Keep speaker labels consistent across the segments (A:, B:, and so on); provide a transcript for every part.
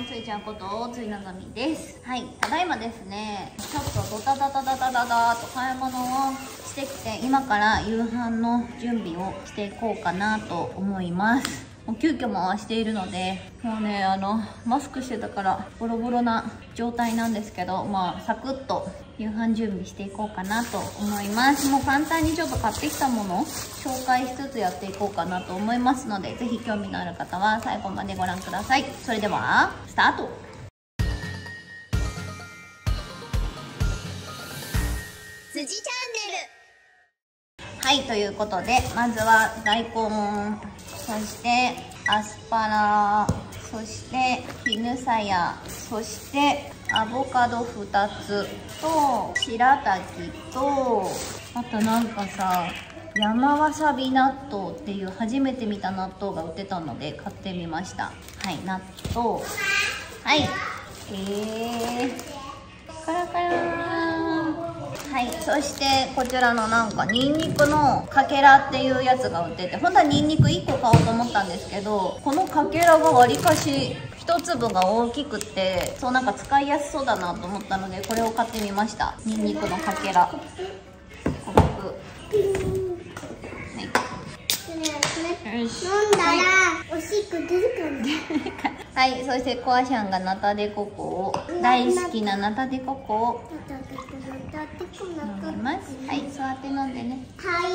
A: ついちゃんことついなざみです。はい、ただいまですね、ちょっとドタダダダダダダと買い物をしてきて、今から夕飯の準備をしていこうかなと思います。もう急遽回しているので、もうね、マスクしてたからボロボロな状態なんですけど、まあサクッと夕飯準備していこうかなと思います。もう簡単にちょっと買ってきたものを紹介しつつやっていこうかなと思いますので、ぜひ興味のある方は最後までご覧ください。それではスタート。辻チャンネル。はい、ということで、まずは大根、そしてアスパラ、そして絹さや、そしてアボカド2つと白滝と、あとなんかさ、山わさび納豆っていう初めて見た納豆が売ってたので買ってみました。はい、納豆。はい、カラカラー。はい、そしてこちらのなんかニンニクのかけらっていうやつが売ってて、本当はニンニク1個買おうと思ったんですけど、このかけらがわりかし一粒が大きくて、そうなんか使いやすそうだなと思ったので、これを買ってみました。ニンニクのかけら。コップ。
B: 飲んだらおしっこ出るかな。
A: はい、そしてコアシャンがナタデココを、大好きなナタデココを飲みます。はい、座って飲んでね。
B: はい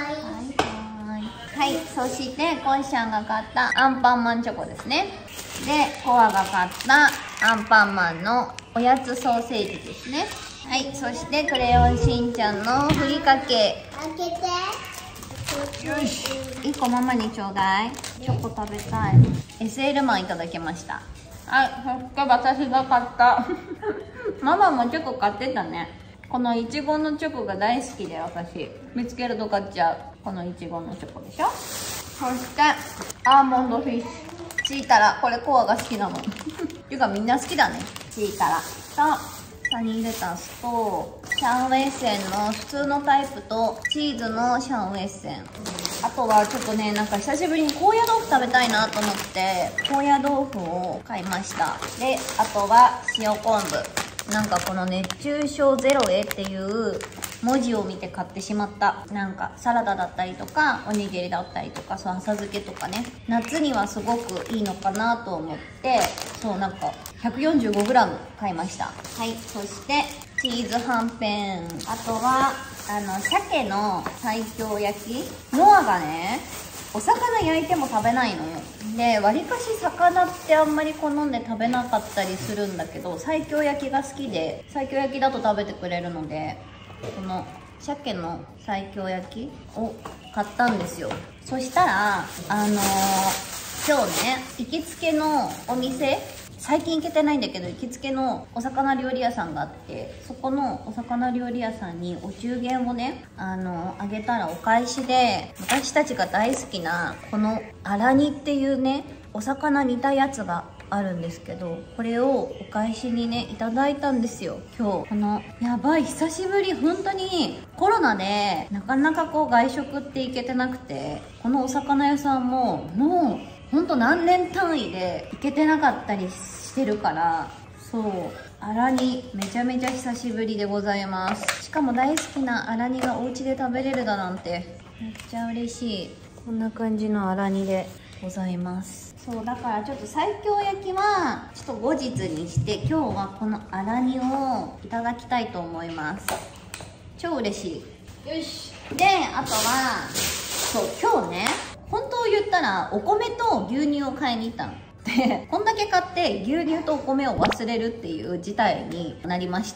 A: はい、そしてコアシャンが買ったアンパンマンチョコですね。で、コアが買ったアンパンマンのおやつソーセージですね。はい、そしてクレヨンしんちゃんのふりかけ。
B: 開けて。
A: よし、1個ママにちょうだい。チョコ食べたい。SL マンいただきました。はい、そして私が買ったママもチョコ買ってたね。このいちごのチョコが大好きで、私見つけると買っちゃう。このいちごのチョコでしょ。そしてアーモンドフィッシュ、チータラ。これコアが好きなのっていうかみんな好きだね。チータラとサニーレタスとシャンウェッセンの普通のタイプとチーズのシャンウェッセン。あとはちょっとね、なんか久しぶりに高野豆腐食べたいなと思って高野豆腐を買いました。で、あとは塩昆布。なんかこの熱中症ゼロへっていう文字を見て買ってしまった。なんかサラダだったりとかおにぎりだったりとか、そう浅漬けとかね、夏にはすごくいいのかなと思って、そうなんか 145g 買いました。はい、そしてチーズはんぺん。あとは鮭の西京焼き。ノアがね、お魚焼いても食べないのよ。で、わりかし魚ってあんまり好んで食べなかったりするんだけど、西京焼きが好きで、西京焼きだと食べてくれるので、この鮭の西京焼きを買ったんですよ。そしたら今日ね、行きつけのお店、最近行けてないんだけど行きつけのお魚料理屋さんがあって、そこのお魚料理屋さんにお中元をねあげたらお返しで、私たちが大好きなこのアラニっていうねお魚煮たやつがあるんですけど、これをお返しにねいただいたんですよ。今日このやばい久しぶり、本当にコロナでなかなかこう外食って行けてなくて、このお魚屋さんももうほんと何年単位で行けてなかったりしてるから、そうアラニめちゃめちゃ久しぶりでございます。しかも大好きなアラニがお家で食べれるだなんてめっちゃ嬉しい。こんな感じのアラニでございます。そうだからちょっと西京焼きはちょっと後日にして、今日はこのアラニをいただきたいと思います。超嬉しい。よし。で、あとはそう今日ね、本当を言ったらお米と牛乳を買いに行ったので、こんだけ買って牛乳とお米を忘れるっていう事態になりまして、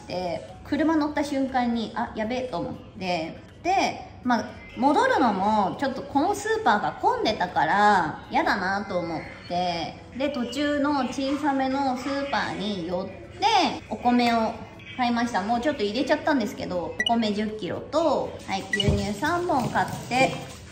A: 車乗った瞬間にあやべえと思って、でまあ戻るのもちょっとこのスーパーが混んでたから嫌だなと思って、で途中の小さめのスーパーに寄ってお米を買いました。もうちょっと入れちゃったんですけど、お米10 kgと、はい、牛乳3本買って、はい、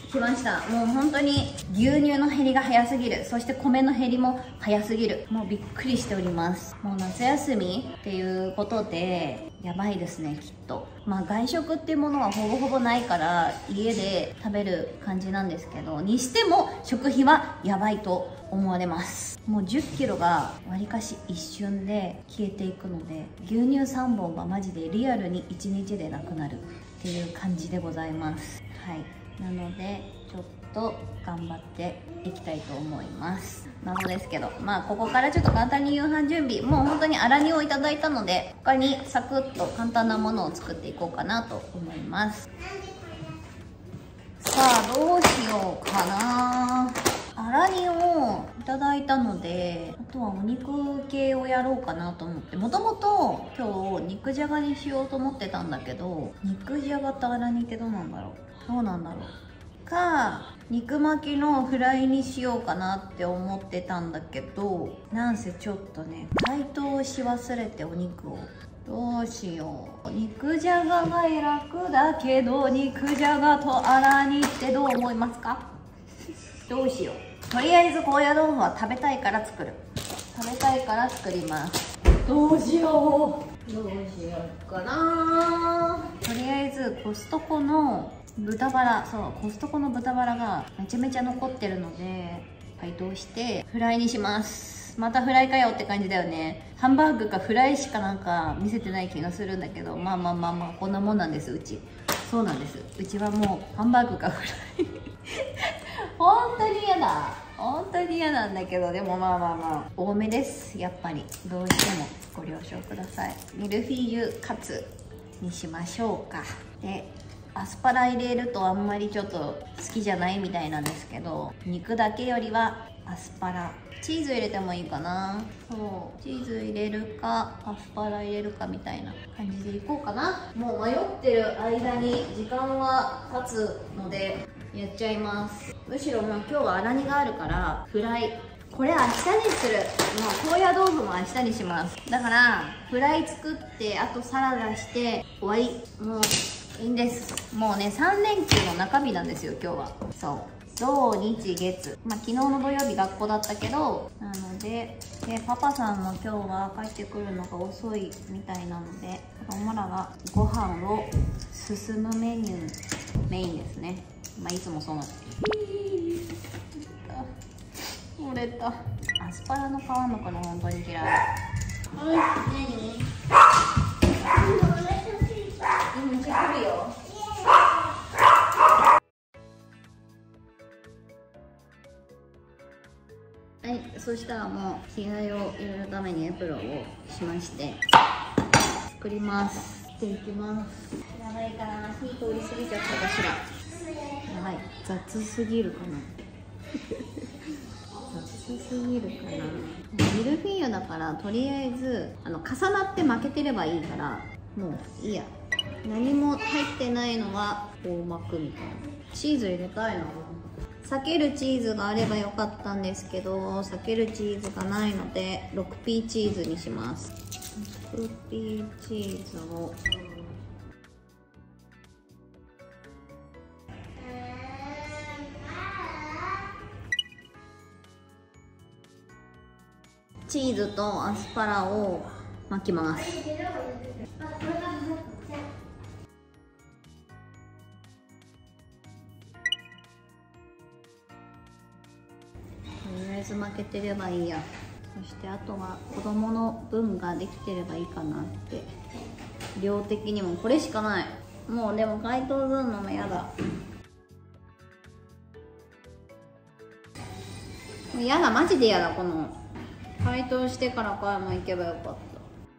A: 来ました。もう本当に牛乳の減りが早すぎる。そして米の減りも早すぎる。もうびっくりしております。もう夏休みっていうことでやばいですね、きっと。まあ外食っていうものはほぼほぼないから家で食べる感じなんですけど、にしても食費はやばいと思われます。もう10キロがわりかし一瞬で消えていくので、牛乳3本はマジでリアルに1日でなくなるっていう感じでございます。はい、なのでちょっと頑張っていきたいと思います。なのですけど、まあここからちょっと簡単に夕飯準備、もう本当に粗煮をいただいたので、他にサクッと簡単なものを作っていこうかなと思います。さあどうしようかな。粗煮をいただいたので、あとはお肉系をやろうかなと思って、もともと今日肉じゃがにしようと思ってたんだけど、肉じゃがと粗煮ってどうなんだろう、どうなんだろうか、肉巻きのフライにしようかなって思ってたんだけど、なんせちょっとね解凍し忘れてお肉を、どうしよう。肉じゃがが楽だけど、肉じゃがと粗煮ってどう思いますか？どうしよう。とりあえず高野豆腐は食べたいから作る。食べたいから作ります。どうしよう。どうしようかな。とりあえずコストコの豚バラ、そう、コストコの豚バラがめちゃめちゃ残ってるので、解凍してフライにします。またフライかよって感じだよね。ハンバーグかフライしかなんか見せてない気がするんだけど、まあまあまあまあ、こんなもんなんです、うち。そうなんです。うちはもうハンバーグかフライ。本当に嫌だ。本当に嫌なんだけど、でもまあまあまあ、多めです。やっぱり。どうしてもご了承ください。ミルフィーユカツにしましょうか。で、アスパラ入れるとあんまりちょっと好きじゃないみたいなんですけど、肉だけよりはアスパラ、チーズ入れてもいいかな。そう、チーズ入れるかアスパラ入れるかみたいな感じでいこうかな。もう迷ってる間に時間は経つのでやっちゃいます。むしろもう今日は粗煮があるからフライ、これ明日にする。もう高野豆腐も明日にします。だからフライ作って、あとサラダして終わり。もういいんです。もうね、3連休の中日なんですよ今日は。そう、土日月、まあ昨日の土曜日学校だったけど、なので、パパさんも今日は帰ってくるのが遅いみたいなので、子供らがご飯を進むメインですね。まあいつもそうなんです。折れた。アスパラの皮むくの本当に嫌い。何？めっちゃ来るよ。はい、そしたらもう着替えを入れるためにエプロンをしまして作ります。していきます。やばいかな、火通り過ぎちゃったかしら。やばい、雑すぎるかな。雑すぎるかな。ミルフィーユだからとりあえず重なって負けてればいいから、もういいや。何も入ってないのはこう巻くみたいな。チーズ入れたいな。避けるチーズがあればよかったんですけど、避けるチーズがないので 6P チーズにします。 6P チーズをチーズとアスパラを巻きます。とりあえず負けてればいいや。そしてあとは子供の分ができてればいいかなって。量的にもこれしかない。もうでも解凍するのもやだ。やだ、マジでやだ。この解凍してから買いも行けばよかった。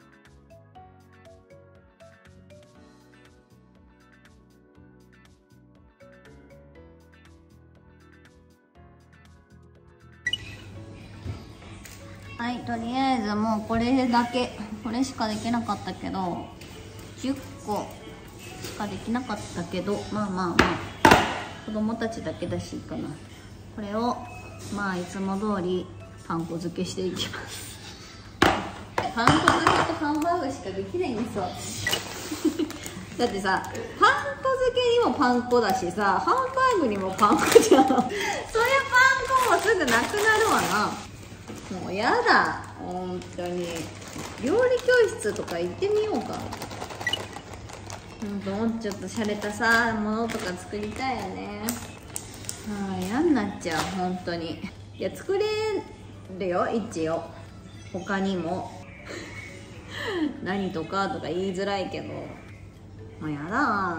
A: はい、とりあえずもうこれだけ、これしかできなかったけど、10個しかできなかったけど、まあまあまあ子供たちだけだしいいかな。これをまあいつも通りパン粉漬けしていきます。パン粉漬けとハンバーグしかできないんですよ私。 だってさ、パン粉漬けにもパン粉だしさ、ハンバーグにもパン粉じゃん。そりゃパン粉もすぐなくなるわな。もうやだ、本当に。料理教室とか行ってみようか。もうちょっと洒落たさものとか作りたいよね。嫌になっちゃう、本当に。いや、作れるよ、一応。他にも何とかとか言いづらいけど、もうやだ。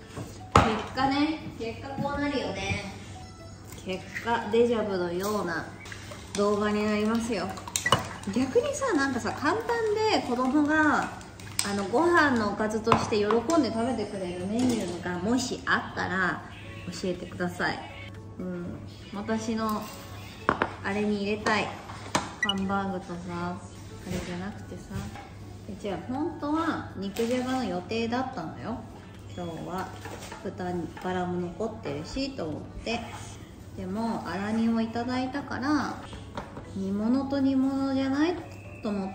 A: 結果こうなるよね。結果デジャブのような動画になりますよ。逆にさ、なんかさ、簡単で子供がご飯のおかずとして喜んで食べてくれるメニューがもしあったら教えてください。私のあれに入れたいハンバーグとさ、あれじゃなくてさ、じゃあ本当は肉じゃがの予定だったのよ。今日は豚バラも残ってるしと思って、でも粗煮をいただいたから煮物と煮物じゃないと思って、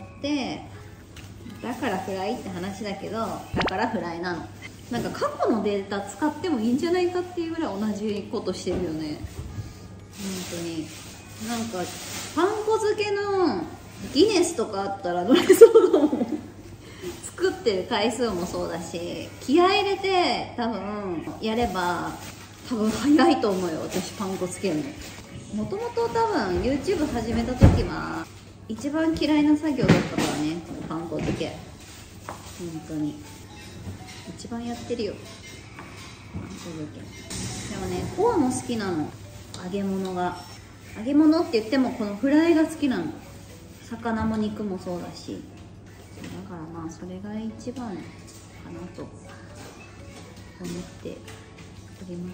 A: だからフライって話だけど、だからフライなの。なんか過去のデータ使ってもいいんじゃないかっていうぐらい同じことしてるよね、本当に。なんかパン粉漬けのギネスとかあったらどれそうだもん。作ってる回数もそうだし、気合い入れて多分やれば多分早いと思うよ、私パン粉つけるの。もともと多分 YouTube 始めた時は一番嫌いな作業だったからね、パン粉漬け。本当に一番やってるよ、パン粉漬け。でもね、コアも好きなの、揚げ物が。揚げ物って言ってもこのフライが好きなの。魚も肉もそうだし、だからまあそれが一番かなと思っております。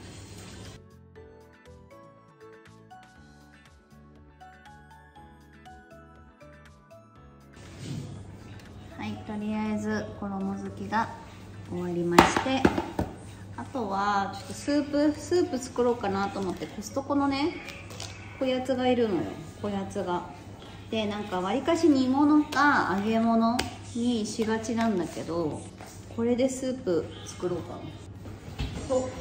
A: はい、とりあえず衣付けが終わりまして、あとはちょっとスープ作ろうかなと思って、コストコのねこやつがいるのよ、こやつが。で、なんかわりかし煮物か揚げ物にしがちなんだけど、これでスープ作ろうかなと思って。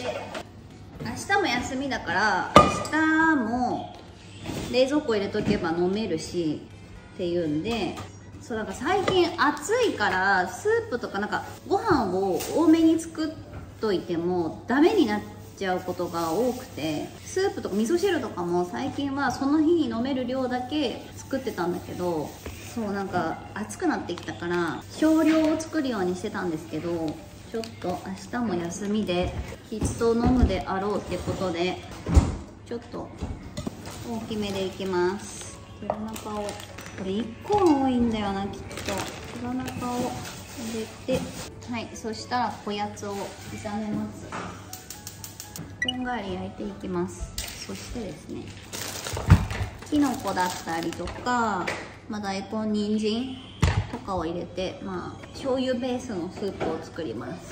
A: 明日も休みだから明日も冷蔵庫入れとけば飲めるしっていうんで、そう、なんか最近暑いからスープとかなんかご飯を多めに作っといてもダメになっちゃうことが多くて、スープとか味噌汁とかも最近はその日に飲める量だけ作ってたんだけど、そう、なんか暑くなってきたから少量を作るようにしてたんですけど、ちょっと明日も休みできっと飲むであろうってことで、ちょっと大きめでいきます。手羽中を、これ1個が多いんだよな、きっと。手羽中を入れて、はい、そしたらこやつを炒めます。こんがり焼いていきます。そしてですね、きのこだったりとか、大根、人参とかを入れて、醤油ベースのスープを作ります。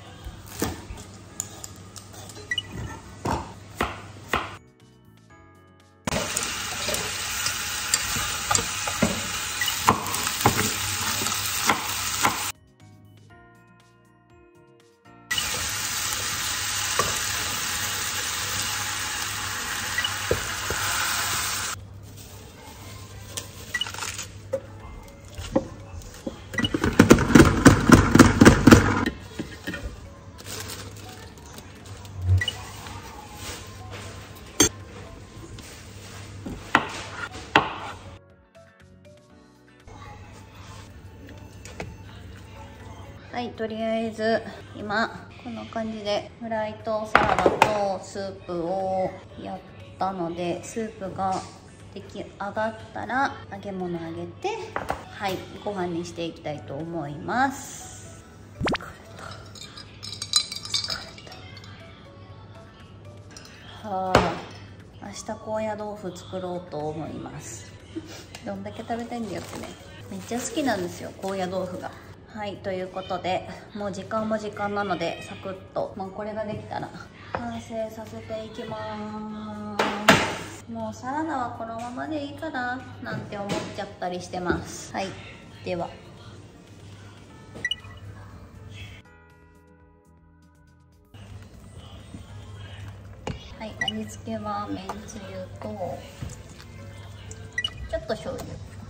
A: はい、とりあえず今こんな感じでフライとサラダとスープをやったので、スープが出来上がったら揚げ物揚げて、はい、ご飯にしていきたいと思います。疲れた。はあ、明日高野豆腐作ろうと思います。どんだけ食べたいんだよってね。めっちゃ好きなんですよ、高野豆腐が。はい、ということで、もう時間も時間なのでサクッと、これができたら完成させていきます。もうサラダはこのままでいいかななんて思っちゃったりしてます。はい、では。 味付けはめんつゆとちょっと醤油、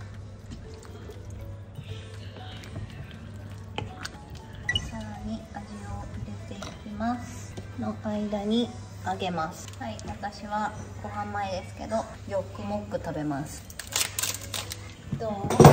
A: さらに味を入れていきますの間に揚げます。はい、私はご飯前ですけどヨックモック食べます。どう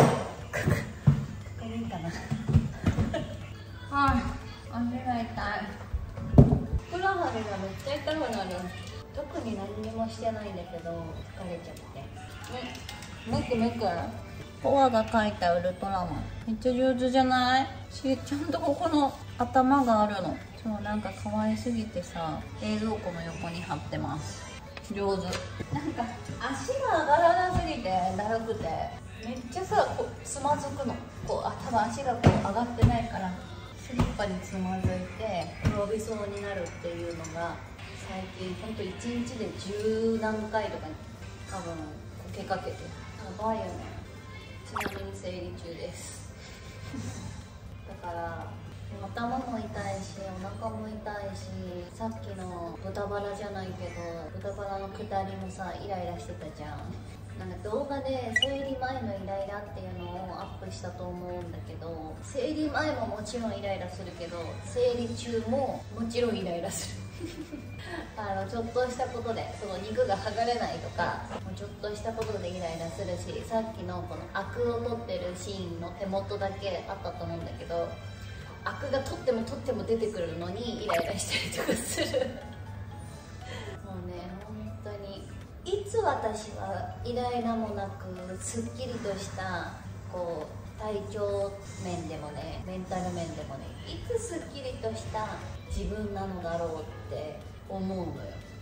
A: いいかなはい、足が痛い。ふくらはぎがめっちゃ痛くなる。特に何にもしてないんだけど疲れちゃって。むくむく。コアが描いたウルトラマンめっちゃ上手じゃない？ちゃんとここの頭があるの。そう、なんか可愛すぎてさ、冷蔵庫の横に貼ってます。上手。なんか足が上がらなすぎてだるくてめっちゃさ、こうつまずくの。こう多分足がこう上がってないからスリッパにつまずいて転びそうになるっていうのが最近ほんと1日で10何回とかに多分こけかけてやばいよね。ちなみに生理中ですだから頭も痛いしお腹も痛いし、さっきの豚バラじゃないけど豚バラの下りもさイライラしてたじゃん。なんか動画で生理前のイライラっていうのをアップしたと思うんだけど、生理前ももちろんイライラするけど生理中ももちろんイライラするちょっとしたことでその肉が剥がれないとかちょっとしたことでイライラするし、さっきのこのアクを取ってるシーンの手元だけあったと思うんだけど、アクが取っても取っても出てくるのにイライラしたりとかするもうね、本当にいつ私はイライラもなくすっきりとしたこう体調面でもねメンタル面でもね、いつすっきりとした自分なのだろうって思うのよ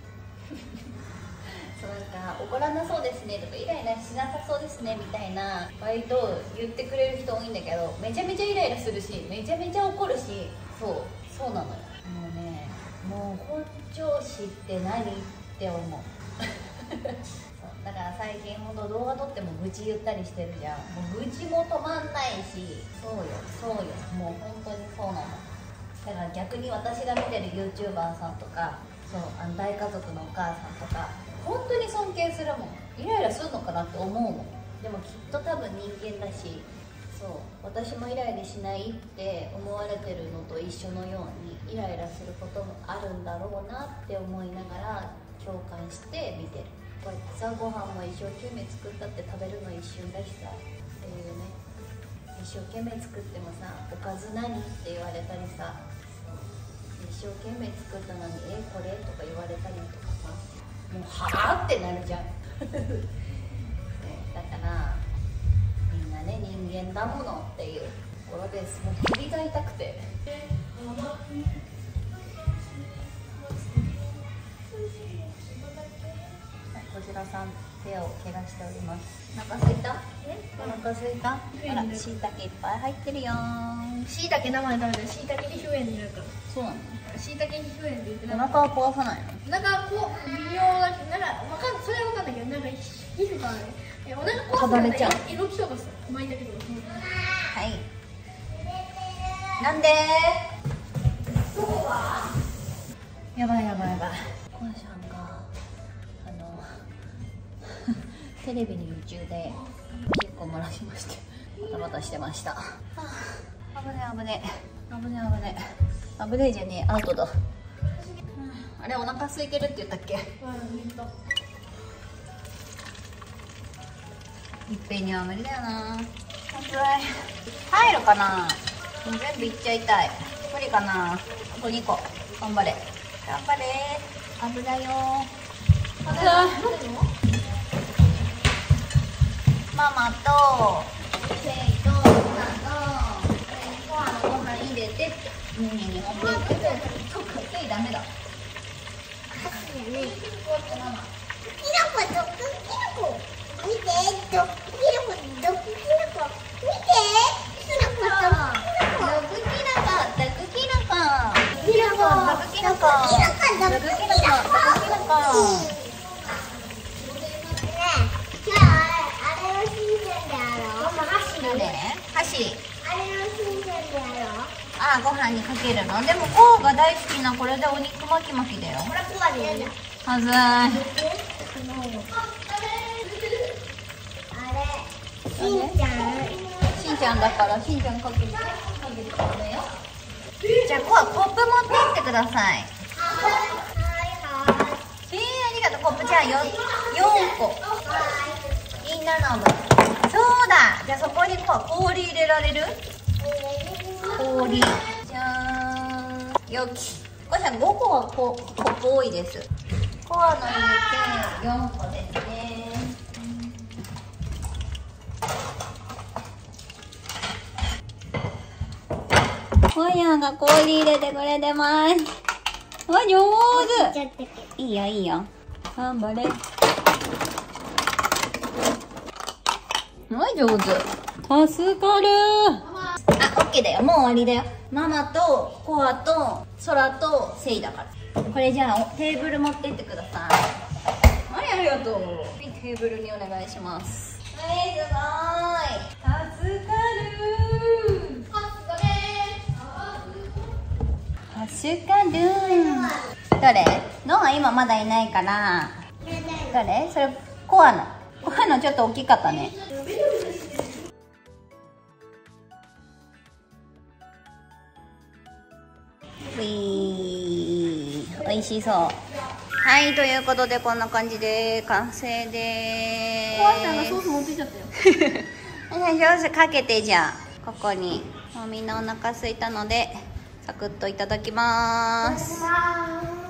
A: そう、なんか怒らなそうですねとかイライラしなさそうですねみたいな割と言ってくれる人多いんだけど、めちゃめちゃイライラするしめちゃめちゃ怒るし、そうなのよ。もうね、もう本調子って何って思うそうだから最近ほんと動画撮っても愚痴言ったりしてるじゃん。もう愚痴も止まんないし、そうよもう本当にそうなの。だから逆に私が見てる YouTuber さんとか大家族のお母さんとか本当に尊敬するもん。イライラするのかなって思うもん。でもきっと多分人間だし、私もイライラしないって思われてるのと一緒のようにイライラすることもあるんだろうなって思いながら共感して見てる。こうやってさ、ご飯も一生懸命作ったって食べるの一瞬だしさっていうね。一生懸命作ってもさ、おかず何って言われたりさ、一生懸命作ったのにこれとか言われたりとかさ、もうはぁってなるじゃんだからみんなね、人間だものっていうところです。もう首が痛くてこちらさん手を怪我しております。お腹すいた？お腹すいた？あら、しいたけいっぱい入ってるよ。
B: しいたけ生で食べたらしいたけ皮膚炎になるから。
A: そうなの？
B: しいたけ皮膚炎って言って
A: お腹は壊さないの？
B: お腹こう微妙だけど、それは分かんないけど、なんか皮膚がね、お腹壊すのに色気とかさ、巻いたけど。
A: はい。なんで？やばい。コンちゃんがテレビに夢中で結構漏らしましてバタバタしてました。危ねえじゃねえ、アウトだ。あれ、お腹空いてるって言ったっけ？いっぺんには無理だよな。入るかな？全部いっちゃいたい。無理かな？あと2個。頑張れ。危ないよ。ママとセイとママとご飯入れてって。そうか、セイダメだ。あ、ご飯にかけるの。でもコウが大好きなこれでお肉巻き巻きだよ。 はずい。
B: しんちゃん。
A: しんちゃんだから、しんちゃんかけて食べよ。じゃあコップ持ってってください。
B: はいはい。
A: ありがとう。コップじゃあ4個。みんなの分。そうだ。じゃあそこに氷入れられる？氷。じゃーん。よき。これさん5個はコップ多いです。コアの入れて4個ですね。コヤが氷入れてくれてます。うわ、上手。いいよいいよ。頑張れ。うわ、上手。助かる。あ、オッケーだよ。もう終わりだよ。ママとコアとソラとセイだから。これじゃあテーブル持ってってください。はい、ありがとう。テーブルにお願いします。はい、すごい。助かる。助かる。どれ？ノア今まだいないから。どれ？それコアのちょっと大きかったね。おいしそう。はい、ということでこんな感じで完成でーす。
B: コアさんがソース持ってきちゃったよ。
A: ソースかけて、じゃあここに。もうみんなお腹空いたのでサクッといただきます。